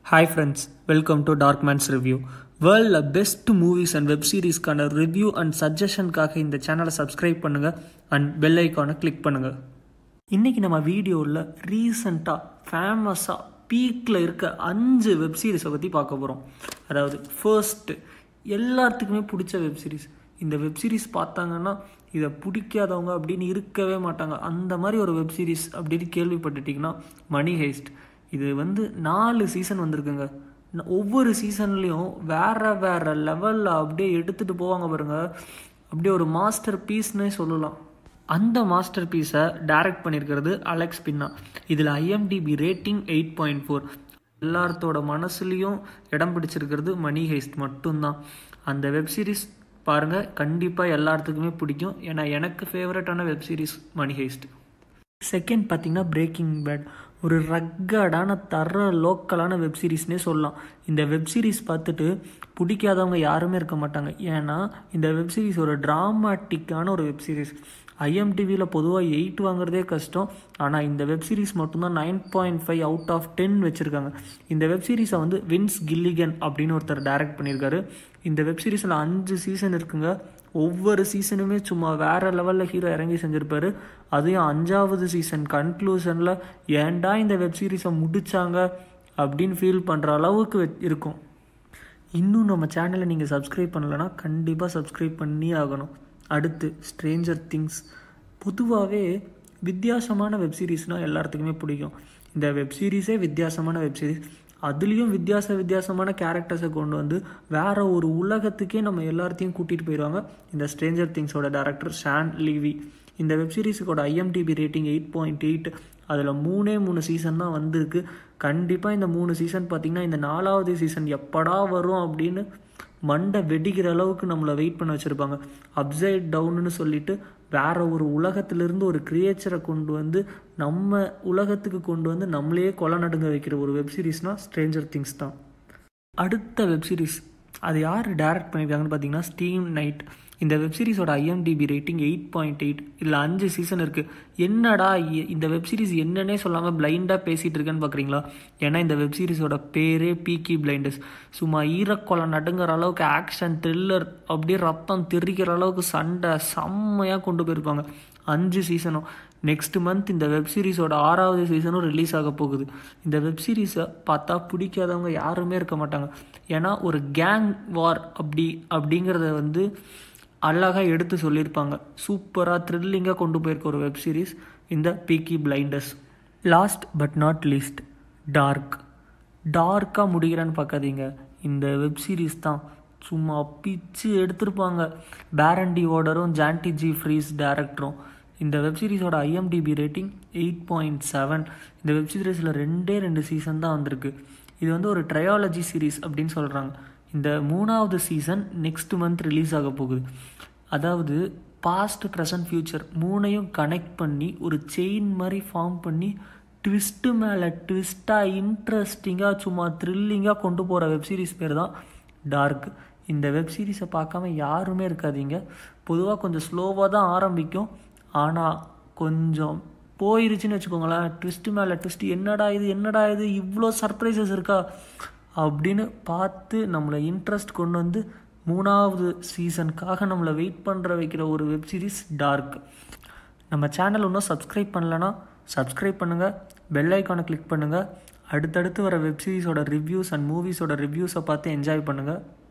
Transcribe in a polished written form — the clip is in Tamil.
Hi friends, welcome to Darkman's Review. World best movies and web series கான review and suggestion காக இந்த சேனலை subscribe பண்ணுங்க and bell icon click பண்ணுங்க. இன்னைக்கு நம்ம வீடியோவில் ரீசெண்டாக ஃபேமஸாக பீக்கில் இருக்க 5 வெப் சீரிஸை பற்றி பார்க்க போகிறோம். அதாவது ஃபர்ஸ்ட் எல்லாத்துக்குமே பிடிச்ச வெப் சீரிஸ். இந்த வெப் சீரிஸ் பார்த்தாங்கன்னா இதை பிடிக்காதவங்க அப்படின்னு இருக்கவே மாட்டாங்க. அந்த மாதிரி ஒரு வெப் சீரிஸ் அப்படின்னு கேள்விப்பட்டுட்டிங்கன்னா மணி ஹெய்ஸ்ட். இது 4 சீசன் வந்திருக்குங்க. ஒவ்வொரு சீசன்லேயும் வேறு லெவலில் அப்படியே எடுத்துகிட்டு போவாங்க பாருங்க. அப்படியே ஒரு மாஸ்டர் பீஸ்னே சொல்லலாம். அந்த மாஸ்டர் பீஸை டைரக்ட் பண்ணியிருக்கிறது அலெக்ஸ் பின்னா. இதில் IMDb ரேட்டிங் 8.4. எல்லாத்தோட மனசுலேயும் இடம் பிடிச்சிருக்கிறது மணி ஹெய்ஸ்ட் மட்டும்தான். அந்த வெப் சீரிஸ் பாருங்கள், கண்டிப்பாக எல்லாத்துக்குமே பிடிக்கும். ஏன்னா எனக்கு ஃபேவரட்டான web series money heist. Second பார்த்திங்கன்னா பிரேக்கிங் பேட். ஒரு ரக்கடான லோக்கலான வெப் சீரிஸ்னே சொல்லலாம். இந்த வெப் சீரிஸ் பார்த்துட்டு பிடிக்காதவங்க யாருமே இருக்க மாட்டாங்க. ஏன்னா இந்த வெப் சீரிஸ் ஒரு ட்ராமாட்டிக்கான ஒரு வெப் சீரிஸ். IMDbயில் பொதுவாக 8 வாங்குறதே கஷ்டம். ஆனால் இந்த வெப் சீரிஸ் மட்டும்தான் 9.5 அவுட் ஆஃப் 10 வச்சுருக்காங்க. இந்த வெப் சீரிஸை வின்ஸ் கில்லிகன் அப்படின்னு ஒருத்தர் டைரக்ட் பண்ணியிருக்காரு. இந்த வெப் சீரிஸில் 5 சீசன் இருக்குங்க. ஒவ்வொரு சீசனுமே சும்மா வேறு லெவலில் ஹீரோ இறங்கி செஞ்சுருப்பாரு. அதையும் 5வது சீசன் கன்க்ளூஷனில் ஏன்டா இந்த வெப் சீரிஸை முடித்தாங்க அப்படின்னு ஃபீல் பண்ணுற அளவுக்கு இருக்கும். இன்னும் நம்ம சேனலை நீங்கள் சப்ஸ்கிரைப் பண்ணலைன்னா கண்டிப்பாக சப்ஸ்கிரைப் பண்ணி ஆகணும். அடுத்து ஸ்ட்ரேஞ்சர் திங்ஸ். பொதுவாகவே வித்தியாசமான வெப் சீரிஸ்னால் எல்லாத்துக்குமே பிடிக்கும். இந்த வெப் சீரிஸே வித்தியாசமான வெப் சீரிஸ். அதுலேயும் வித்தியாசமான கேரக்டர்ஸை கொண்டு வேறு ஒரு உலகத்துக்கே நம்ம எல்லாத்தையும் கூட்டிகிட்டு போயிடுவாங்க. இந்த ஸ்ட்ரேஞ்சர் திங்ஸோட டைரக்டர் ஷான் லீவி. இந்த வெப் சீரிஸுக்கோட IMDb ரேட்டிங் 8.8. அதில் 3 சீசன் தான் வந்திருக்கு. கண்டிப்பாக இந்த 3 சீசன் பார்த்திங்கன்னா இந்த 4வது சீசன் எப்படா வரும் அப்படின்னு மண்டை வெடிக்கிற அளவுக்கு நம்மளை வெயிட் பண்ண வச்சுருப்பாங்க. அப்சைட் டவுன்னு சொல்லிட்டு வேறு ஒரு உலகத்திலிருந்து ஒரு கிரியேச்சரை கொண்டு நம்ம உலகத்துக்கு கொண்டு நம்மளையே கொலை நடுங்க வைக்கிற ஒரு வெப் சீரிஸ்னால் ஸ்ட்ரேஞ்சர் திங்ஸ் தான். அடுத்த வெப் சீரிஸ் அது யார் டைரக்ட் பண்ணியிருக்காங்கன்னு பார்த்தீங்கன்னா ஸ்டீவ் நைட். இந்த வெப் சீரிஸோட IMDb ரேட்டிங் 8.8. இதில் 5 சீசன் இருக்குது. என்னடா இந்த வெப் சீரிஸ் என்னன்னே சொல்லாமல் பிளைண்டாக பேசிகிட்டு இருக்கேன்னு பார்க்குறீங்களா? ஏன்னா இந்த வெப் சீரிஸோட பேரே பீக்கி பிளைண்டர்ஸ். சும்மா ஈரக்கொலை நடுங்கிற அளவுக்கு ஆக்ஷன் த்ரில்லர், அப்படியே ரத்தம் தெரிக்கிற அளவுக்கு சண்டை செம்மையாக கொண்டு போயிருப்பாங்க. 5 சீசனும். நெக்ஸ்ட் மந்த் இந்த வெப் சீரிஸோட 6வது சீசனும் ரிலீஸ் ஆக போகுது. இந்த வெப் சீரிஸை பார்த்தா பிடிக்காதவங்க யாருமே இருக்க மாட்டாங்க. ஏன்னா ஒரு கேங் வார் அப்படிங்கிறத அழகாக எடுத்து சொல்லியிருப்பாங்க. சூப்பராக த்ரில்லிங்காக கொண்டு போயிருக்க ஒரு வெப் சீரிஸ் இந்த Peaky Blinders. Last but not least டார்க்காக முடிகிறேன்னு பார்க்காதீங்க. இந்த வெப் சீரிஸ் தான் சும்மா பிச்சு எடுத்திருப்பாங்க. பேரண்டி ஓடரும் ஜான்டி ஜி ஃப்ரீஸ் டைரக்டரும். இந்த வெப் சீரிஸோட IMDb ரேட்டிங் 8.7. இந்த வெப் சீரிஸில் 2 சீசன் தான் வந்திருக்கு. இது ஒரு ட்ரையாலஜி சீரீஸ் அப்படின்னு சொல்கிறாங்க. இந்த 3வது சீசன் நெக்ஸ்ட் மந்த் ரிலீஸ் ஆக போகுது. அதாவது பாஸ்ட் ப்ரெசன்ட் ஃப்யூச்சர் 3ஐயும் கனெக்ட் பண்ணி ஒரு செயின் மாதிரி ஃபார்ம் பண்ணி ட்விஸ்ட்டு மேலே ட்விஸ்ட்டாக இன்ட்ரெஸ்டிங்காக சும்மா த்ரில்லிங்காக கொண்டு போகிற வெப் சீரிஸ் பேர் தான் டார்க். இந்த வெப் சீரிஸை பார்க்காம யாருமே இருக்காதீங்க. பொதுவாக கொஞ்சம் ஸ்லோவாக தான் ஆரம்பிக்கும். ஆனால் கொஞ்சம் போயிருச்சுன்னு வச்சுக்கோங்களேன், ட்விஸ்ட்டு மேலே ட்விஸ்ட், என்னடா இது இவ்வளோ சர்ப்ரைசஸ் இருக்கா அப்படின்னு பார்த்து நம்மளை இன்ட்ரெஸ்ட் கொண்டு 3வது சீசனுக்காக நம்மளை வெயிட் பண்ணுற வைக்கிற ஒரு வெப் சீரிஸ் டார்க். நம்ம சேனல் இன்னும் சப்ஸ்கிரைப் பண்ணலைன்னா சப்ஸ்கிரைப் பண்ணுங்கள், பெல் ஐக்கானை கிளிக் பண்ணுங்கள். அடுத்தடுத்து வர வெப் சீரிஸோட ரிவ்யூஸ் அண்ட் மூவிஸோட ரிவ்யூஸை பார்த்து என்ஜாய் பண்ணுங்கள்.